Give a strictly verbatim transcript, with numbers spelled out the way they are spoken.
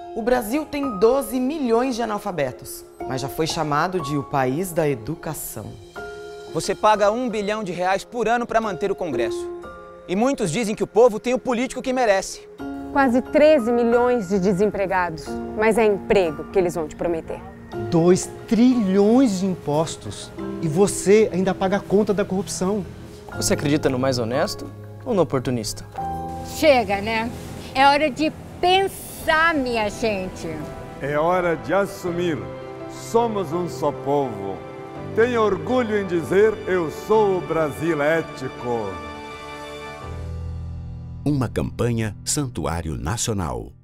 O Brasil tem doze milhões de analfabetos, mas já foi chamado de o país da educação. Você paga um bilhão de reais por ano para manter o Congresso. E muitos dizem que o povo tem o político que merece. Quase treze milhões de desempregados, mas é emprego que eles vão te prometer. dois trilhões de impostos e você ainda paga a conta da corrupção. Você acredita no mais honesto ou no oportunista? Chega, né? É hora de pensar, minha gente. É hora de assumir. Somos um só povo. Tenho orgulho em dizer, eu sou o Brasil ético. Uma campanha Santuário Nacional.